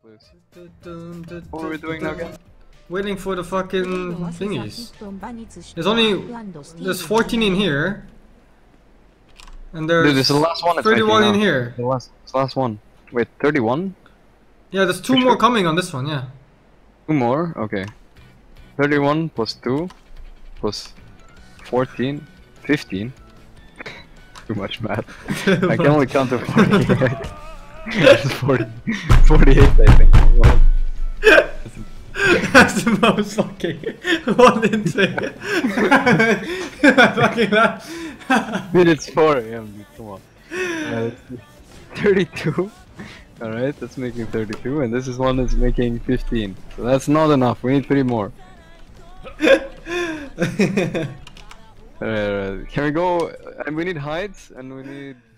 please. What are we doing now again? Waiting for the fucking thingies. There's 14 in here. And there's Dude, this is the last one. 31 in here. The last one. Wait, 31? Yeah, there's two more coming on this one, yeah. Two more? Okay. 31 plus 2 plus 14, 15. Too much math. I can only count to 48. It's 40, 48, I think. That's the most fucking one in two. Fucking laugh. Dude, it's 4 AM, dude, come on. 32. Alright, that's making 32, and this is one that's making 15. So that's not enough, we need 3 more. Alright, can we go, and we need hides, and we need